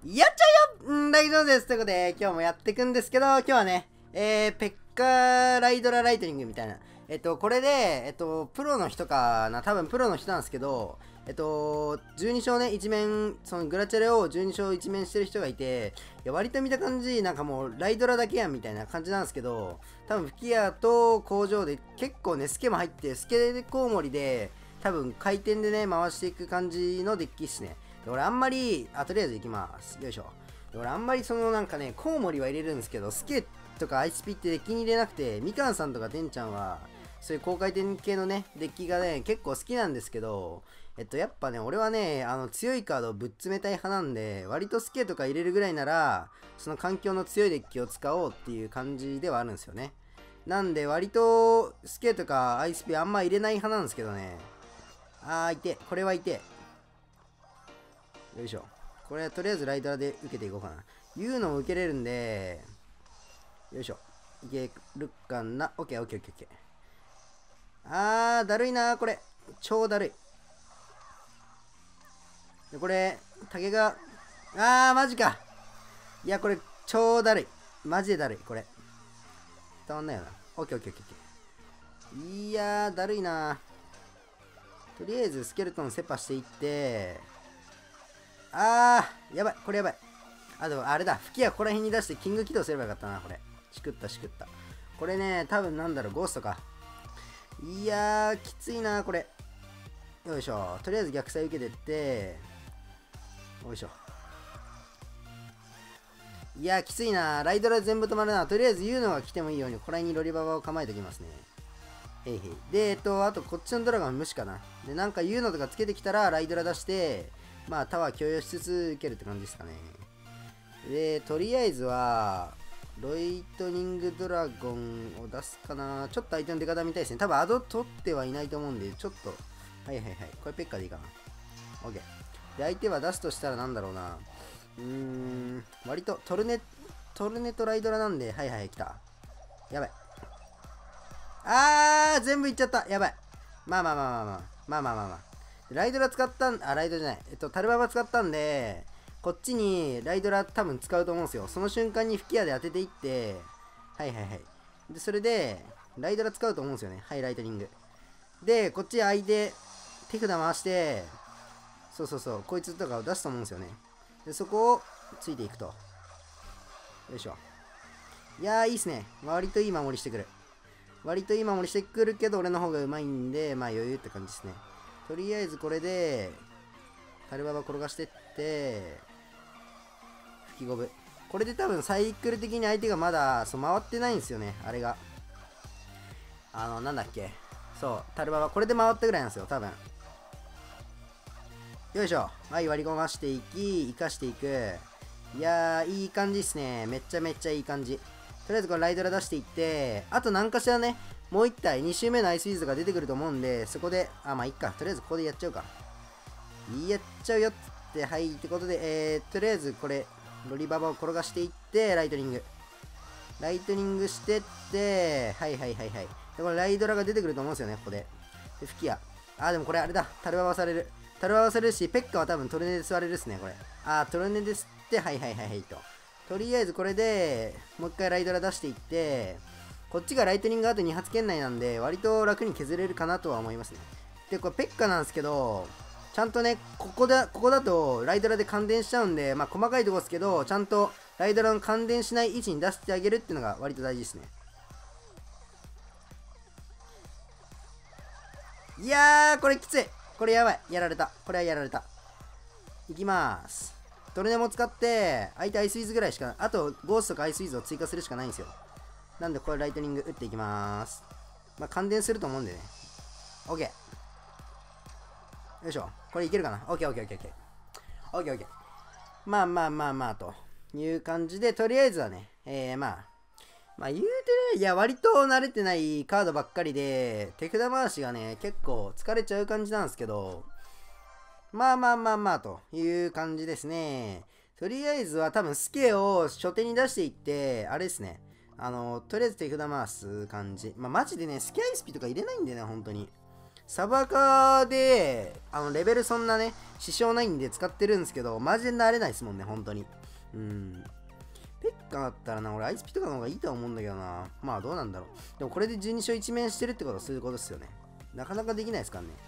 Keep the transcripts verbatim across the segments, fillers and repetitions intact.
やっちゃうよん大丈夫です。ということで、今日もやっていくんですけど、今日はね、えー、ペッカライドラライトニングみたいな。えっと、これで、えっと、プロの人かな、多分プロの人なんですけど、えっと、じゅうに勝ね、一面、そのグラチャレをじゅうに勝一面してる人がいて、いや、割と見た感じ、なんかもう、ライドラだけやんみたいな感じなんですけど、多分、吹き矢と工場で結構ね、スケも入って、スケコウモリで、多分、回転でね、回していく感じのデッキっすね。俺あんまり、あ、とりあえず行きます。よいしょ。俺あんまりそのなんかね、コウモリは入れるんですけど、スケとか アイスピー ってデッキに入れなくて、みかんさんとかてんちゃんは、そういう高回転系のね、デッキがね、結構好きなんですけど、えっと、やっぱね、俺はね、あの、強いカードをぶっ詰めたい派なんで、割とスケとか入れるぐらいなら、その環境の強いデッキを使おうっていう感じではあるんですよね。なんで、割と、スケとか アイスピー あんま入れない派なんですけどね。あー、いて、これはいて。よいしょ。これはとりあえずライドラで受けていこうかな。言うのも受けれるんで、よいしょ。いけるかな。オッケーオッケーオッケーオッケー。あー、だるいなー、これ。超だるい。で、これ、竹が、あー、マジか。いや、これ、超だるい。マジでだるい、これ。伝わんないよな。オッケーオッケーオッケーオッケー。いやー、だるいなー。とりあえず、スケルトンセパしていって、あー、やばい、これやばい。あ、でもあれだ、吹き矢ここら辺に出してキング起動すればよかったな、これ。しくったしくった。これね、多分なんだろう、ゴーストか。いやー、きついな、これ。よいしょ。とりあえず逆サイ受けてって、よいしょ。いやー、きついな。ライドラ全部止まるな。とりあえず言うのが来てもいいように、ここら辺にロリババを構えておきますね。へいへい。で、えっと、あとこっちのドラゴン無視かな。で、なんか言うのとかつけてきたら、ライドラ出して、まあ、タワー共有しつつ受けるって感じですかね。で、とりあえずは、ロイトニングドラゴンを出すかな。ちょっと相手の出方見たいですね。多分アド取ってはいないと思うんで、ちょっと、はいはいはい。これペッカでいいかな。OK。で、相手は出すとしたらなんだろうな。うーん、割とトルネ、トルネとライドラなんで、はいはい、来た。やばい。あー、全部いっちゃった。やばい。まあまあまあまあまあ。まあまあまあまあ。ライドラ使ったん、あ、ライドじゃない。えっと、タルババ使ったんで、こっちにライドラ多分使うと思うんですよ。その瞬間に吹き矢で当てていって、はいはいはい。で、それで、ライドラ使うと思うんですよね。はい、ライトニング。で、こっち相手、手札回して、そうそうそう、こいつとかを出すと思うんですよね。で、そこをついていくと。よいしょ。いやー、いいっすね。割といい守りしてくる。割といい守りしてくるけど、俺の方がうまいんで、まあ余裕って感じですね。とりあえずこれで、タルババ転がしてって、吹き五分。これで多分サイクル的に相手がまだそう回ってないんですよね、あれが。あの、なんだっけ。そう、タルババ、これで回ったぐらいなんですよ、多分。よいしょ。はい、割り込ましていき、生かしていく。いやー、いい感じっすね。めっちゃめっちゃいい感じ。とりあえずこれライドラ出していって、あと何かしらね、もういち体、に周目のアイスウィズが出てくると思うんで、そこで、あ、まあいっか。とりあえずここでやっちゃうか。やっちゃうよって、はい、ってことで、えー、とりあえずこれ、ロリババを転がしていって、ライトニング。ライトニングしてって、はいはいはいはい。で、これライドラが出てくると思うんですよね、ここで。で、吹き矢。あ、でもこれあれだ。タルババされる。タルババされるし、ペッカは多分トルネで座れるっすね、これ。あ、トルネですって、はいはいはいはいと。とりあえずこれで、もう一回ライドラ出していって、こっちがライトニングあとに発圏内なんで、割と楽に削れるかなとは思いますね。で、これペッカなんですけど、ちゃんとね、ここだ、ここだとライドラで感電しちゃうんで、まあ細かいとこですけど、ちゃんとライドラの感電しない位置に出してあげるっていうのが割と大事ですね。いやー、これきつい。これやばい。やられた。これはやられた。いきまーす。トルネも使って、相手アイスウィズぐらいしか、あとゴーストかアイスウィズを追加するしかないんですよ。なんでこれライトニング打っていきまーす。まあ感電すると思うんでね。OK。よいしょ。これいけるかな？ OK、OK、OK、OK。OK、OK。まあまあまあまあという感じで、とりあえずはね、えー、まあ、まあ言うてね、いや、割と慣れてないカードばっかりで、手札回しがね、結構疲れちゃう感じなんですけど、まあまあまあまあという感じですね。とりあえずは多分スケを初手に出していって、あれですね。あの、とりあえず手札回す感じ。まあマジでね、スケアイスピとか入れないんだよね、本当に。 サブアカで、あの、レベルそんなね、支障ないんで使ってるんですけど、マジで慣れないですもんね、本当に。うん。ペッカだったらな、俺アイスピとかの方がいいとは思うんだけどな。まあどうなんだろう。でもこれでじゅうに勝いち面してるってことはそういうことですよね。なかなかできないですからね。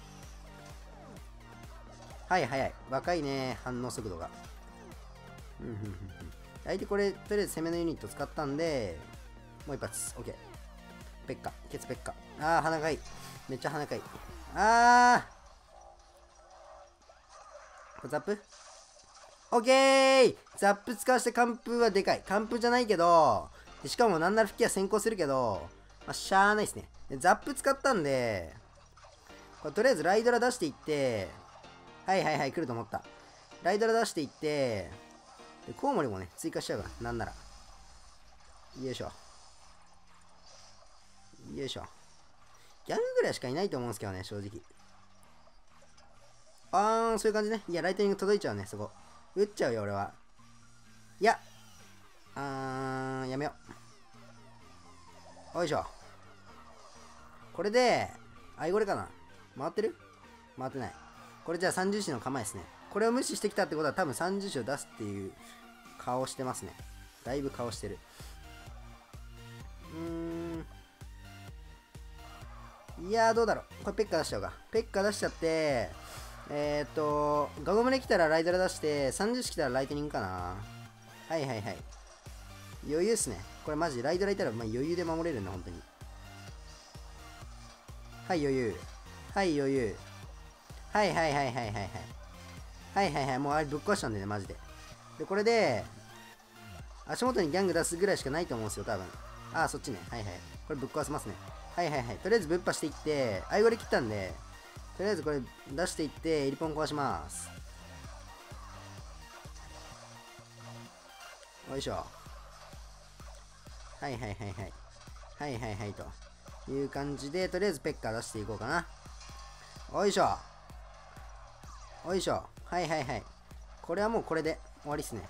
はい早い。若いね、反応速度が。うんうんうんうん。相手これ、とりあえず攻めのユニット使ったんで、もう一発。オッケー。ペッカ。ケツペッカ。あー、鼻がいい。めっちゃ鼻かいい。あー。これザップオッケーザップ使わせて完封はでかい。完封じゃないけど、でしかもなんなら吹きは先行するけど、まあ、しゃーないですね。でザップ使ったんで、これとりあえずライドラ出していって、はいはいはい、来ると思った。ライドラ出していって、で、コウモリもね、追加しちゃうから、なんなら。よいしょ。よいしょ。ギャングぐらいしかいないと思うんですけどね、正直。あー、そういう感じね。いや、ライトニング届いちゃうね、そこ。撃っちゃうよ、俺は。いや。あー、やめよう。よいしょ。これで、アイゴレかな回ってる回ってない。これじゃあさんじゅう子の構えですね。これを無視してきたってことは多分さんじゅう子を出すっていう顔してますね。だいぶ顔してる。うーん。いやー、どうだろう。これペッカ出しちゃうか。ペッカ出しちゃって、えー、っと、ガゴムネ来たらライドラ出して、さんじゅう子来たらライトニングかな。はいはいはい。余裕っすね。これマジ、ライドラいたらまあ余裕で守れるんだ、本当に。はい、余裕。はい、余裕。はいはいはいはいはいはい。はいはいはい。もうあれぶっ壊したんでね、マジで。で、これで、足元にギャング出すぐらいしかないと思うんですよ、多分。ああ、そっちね。はいはい。これぶっ壊せますね。はいはいはい。とりあえずぶっ破していって、アイゴレ切ったんで、とりあえずこれ出していって、エリポン壊します。よいしょ。はいはいはいはい。はいはいはいという感じで、とりあえずペッカー出していこうかな。よいしょ。よいしょ。はいはいはい。これはもうこれで終わりっすね。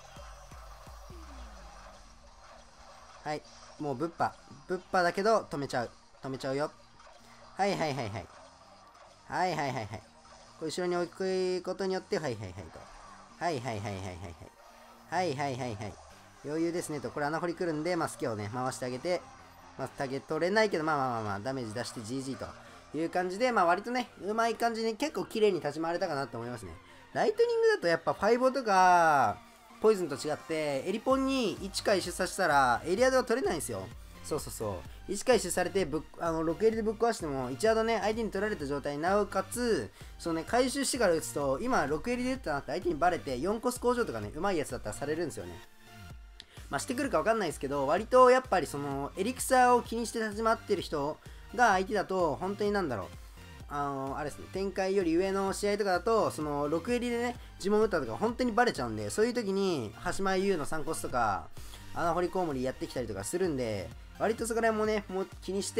はい。もうぶっぱ。ぶっぱだけど止めちゃう。止めちゃうよ。はいはいはいはい。はいはいはいはい。これ後ろに置くことによって、はいはいはいと。はいはいはいはいはいはい。はいはいはいはい。余裕ですねと。これ穴掘り来るんで、まあ、スケをね、回してあげて、まあ、タゲ取れないけど、まあまあまあまあ、ダメージ出して ジージー という感じで、まあ割とね、うまい感じに結構綺麗に立ち回れたかなと思いますね。ライトニングだとやっぱファイボとか、ポイズンと違って、エリポンにいち回出させたら、エリアドは取れないんですよ。そうそうそう。いち回出されてぶっ、あの、ろくエリでぶっ壊しても、いちアドね、相手に取られた状態、なおかつ、そのね、回収してから打つと、今ろくエリで打ったなって相手にバレて、よんコス工場とかね、うまいやつだったらされるんですよね。まあ、してくるか分かんないですけど、割とやっぱりそのエリクサーを気にして立ち回ってる人が相手だと、本当になんだろう、あのー、あれですね、展開より上の試合とかだと、そのろくエリでね、呪文打ったとか本当にバレちゃうんで、そういう時に、橋前優のさんコスとか、穴掘りコウモリやってきたりとかするんで、割とそこら辺もね、もう気にして、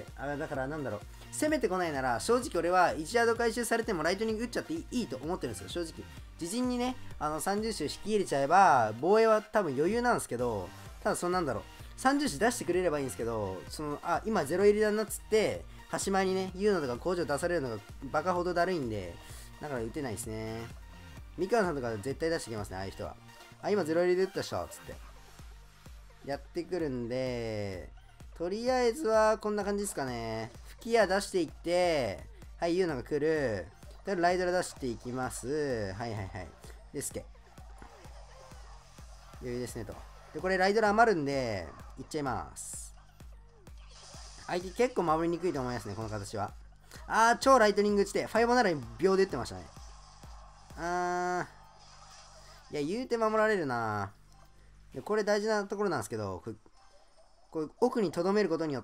あれだからなんだろう、攻めてこないなら、正直俺はいちアード回収されてもライトニング打っちゃっていいと思ってるんですよ、正直。自陣にね、あのさんじゅう子を引き入れちゃえば、防衛は多分余裕なんですけど、ただそのなんだろう、さんじゅう子出してくれればいいんですけど、その、あ、今ゼロ入りだなっつって、端前にね、言うのとか工場出されるのがバカほどだるいんで、だから打てないですね。三河さんとか絶対出してきますね、ああいう人は。あ、今ゼロ入りで打ったっしょ、つって。やってくるんで、とりあえずはこんな感じですかね。吹き矢出していって、はい、言うのが来る。で、ライドラ出していきます。はいはいはい。で、スケ。余裕ですねと。で、これライドラ余るんで、いっちゃいます。相手結構守りにくいと思いますね、この形は。あー、超ライトニング打ちて、ファイボなら秒で打ってましたね。あー。いや、言うて守られるな。で、これ大事なところなんですけど、これこれ奥に留めることによって、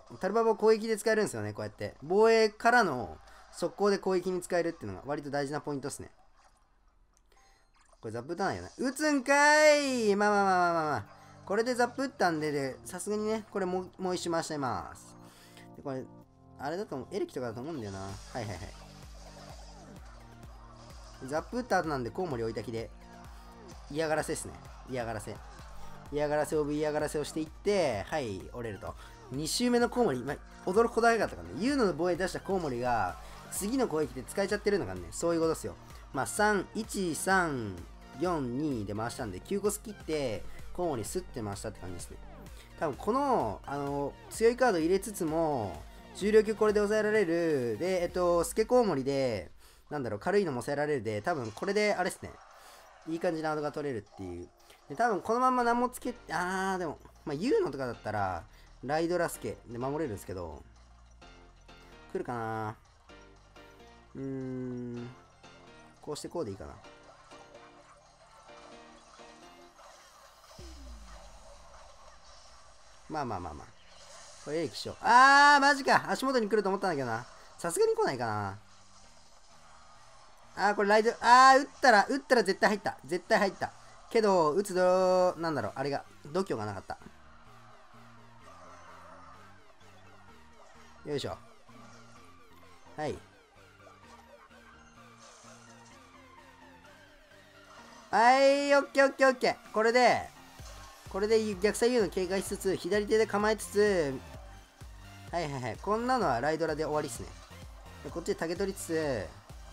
タルババを攻撃で使えるんですよね、こうやって。防衛からの速攻で攻撃に使えるっていうのが割と大事なポイントですね。これザップ打たないよね。打つんかーい。まあまあまあまあまあまあ。これでザップ打ったんで、さすがにね、これもうもう一周回しちゃいます。で、これ、あれだと思う、エレキとかだと思うんだよな。はいはいはい。ザップ打った後なんで、コウモリ置いたきで、嫌がらせですね。嫌がらせ。嫌がらせオブ嫌がらせをしていって、はい、折れると。 に周目のコウモリ、まあ、驚くほど早かったからね。ユウの防衛出したコウモリが、次の攻撃で使えちゃってるのがね、そういうことですよ。まあ、さん、いち、さん、よん、にで回したんで、きゅうコス切って、コウモリスッて回したって感じですね。多分この、あの、強いカード入れつつも、重量級これで抑えられる。で、えっと、スケコウモリで、なんだろう、軽いのも抑えられるで、多分これで、あれですね。いい感じのアドが取れるっていう。で、多分このまま何もつけ、あー、でも、まあ、ユウのとかだったら、ライドラスケで守れるんですけど、来るかな。うーん、こうしてこうでいいかな。まあまあまあまあ。これエレキしよう。あー、マジか。足元に来ると思ったんだけどな。さすがに来ないかな。あー、これライド、あー、打ったら、打ったら絶対入った。絶対入った。けど、打つど、なんだろう、あれが、度胸がなかった。よいしょ。はい。はい、オッケーオッケーオッケー。これで、これで逆サイユーの警戒しつつ、左手で構えつつ、はいはいはい。こんなのはライドラで終わりっすね。でこっちで竹取りつつ、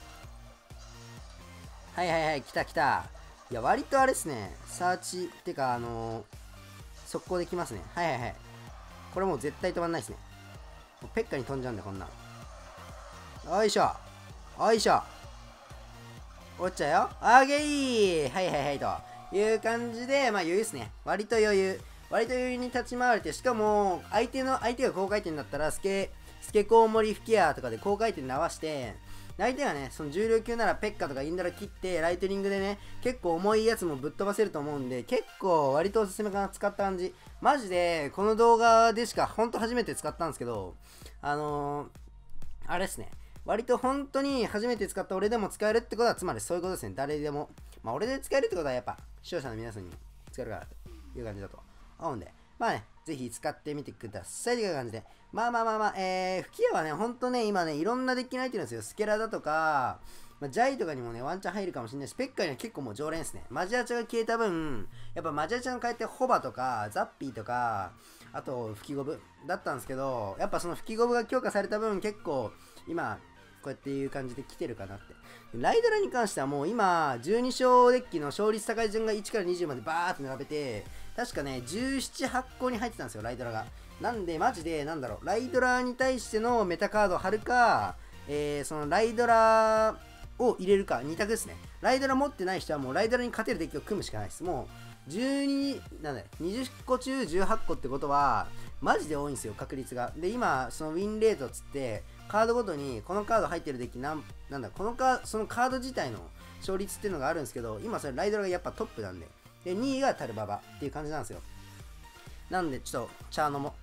はいはいはい、来た来た。いや、割とあれっすね。サーチ、ってか、あのー、速攻できますね。はいはいはい。これもう絶対止まんないっすね。もうペッカに飛んじゃうんだ、こんなん。よいしょ。よいしょ。落ちちゃうよ。あげーはいはいはいという感じで、まあ余裕ですね。割と余裕。割と余裕に立ち回れて、しかも、相手の、相手が高回転だったら、スケ、スケコウモリ吹き矢とかで高回転直して、相手がね、その重量級ならペッカとかインダラ切って、ライトニングでね、結構重いやつもぶっ飛ばせると思うんで、結構割とおすすめかな、使った感じ。マジで、この動画でしか、ほんと初めて使ったんですけど、あのー、あれっすね。割と本当に初めて使った俺でも使えるってことは、つまりそういうことですね。誰でも。まあ、俺で使えるってことは、やっぱ、視聴者の皆さんに使えるからという感じだと思うんで、まあね、ぜひ使ってみてくださいという感じで。まあまあまあまあ、えー、吹き矢はね、ほんとね、今ね、いろんなデッキに入ってるんですよ。スケラだとか、まあ、ジャイとかにもね、ワンチャン入るかもしれないし、ペッカには結構もう常連ですね。マジアチャが消えた分、やっぱマジアチャが変えてホバとか、ザッピーとか、あと、吹きゴブだったんですけど、やっぱその吹きゴブが強化された分、結構、今、こうやっていう感じで来てるかなって。ライドラに関してはもう今、じゅうに勝デッキの勝率高い順がいちからにじゅうまでバーって並べて、確かね、じゅうなな、はち個に入ってたんですよ、ライドラが。なんで、マジで、なんだろう、ライドラに対してのメタカードを貼るか、えー、そのライドラを入れるか、に択ですね。ライドラ持ってない人はもうライドラに勝てるデッキを組むしかないです。もう、じゅうに、なんだよ、にじゅっこ中じゅうはち個ってことは、マジで多いんですよ、確率が。で、今、そのウィンレートっつって、カードごとに、このカード入ってるデッキなん、なんだ、このカそのカード自体の勝率っていうのがあるんですけど、今それライドラがやっぱトップなんで、で、にいがタルババっていう感じなんですよ。なんで、ちょっと、チャーノも。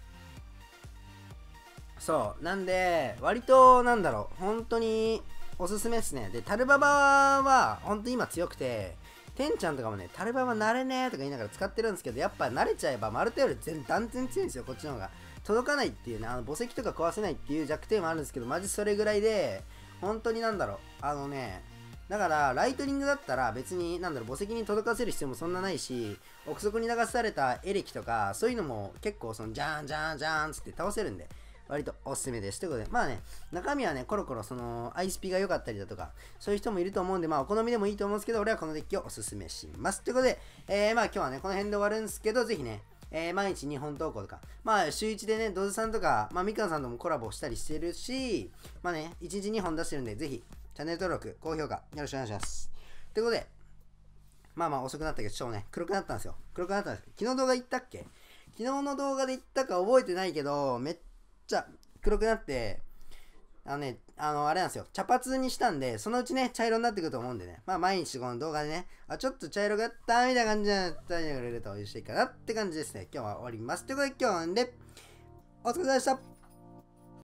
そう。なんで、割と、なんだろう、本当におすすめですね。で、タルババは、本当に今強くて、テンちゃんとかもね、タルババ慣れねーとか言いながら使ってるんですけど、やっぱ慣れちゃえば、マルタより全断然強いんですよ、こっちの方が。届かないっていうね、あの墓石とか壊せないっていう弱点もあるんですけど、マジそれぐらいで、本当になんだろう、あのね、だから、ライトニングだったら別に、なんだろう、墓石に届かせる必要もそんなないし、奥底に流されたエレキとか、そういうのも結構、その、ジャーン、ジャーン、ジャーンつって倒せるんで、割とおすすめです。ということで、まあね、中身はね、コロコロ、その、アイスピが良かったりだとか、そういう人もいると思うんで、まあ、お好みでもいいと思うんですけど、俺はこのデッキをおすすめします。ということで、えー、まあ今日はね、この辺で終わるんですけど、ぜひね、えー、毎日にほん投稿とか、まあ週いちでね、ドズさんとか、まあみかんさんともコラボしたりしてるし、まあね、いちにちにほん出してるんで、ぜひ、チャンネル登録、高評価、よろしくお願いします。ということで、まあまあ遅くなったけど、ちょっとね、黒くなったんですよ。黒くなったんです。昨日動画言ったっけ昨日の動画で言ったか覚えてないけど、めっちゃ黒くなって、あのね、あの、あれなんですよ。茶髪にしたんで、そのうちね、茶色になってくると思うんでね。まあ、毎日この動画でね、あ、ちょっと茶色があったみたいな感じで、伝えてくれると嬉しいかなって感じですね。今日は終わります。ということで、今日はなんで、お疲れ様でした。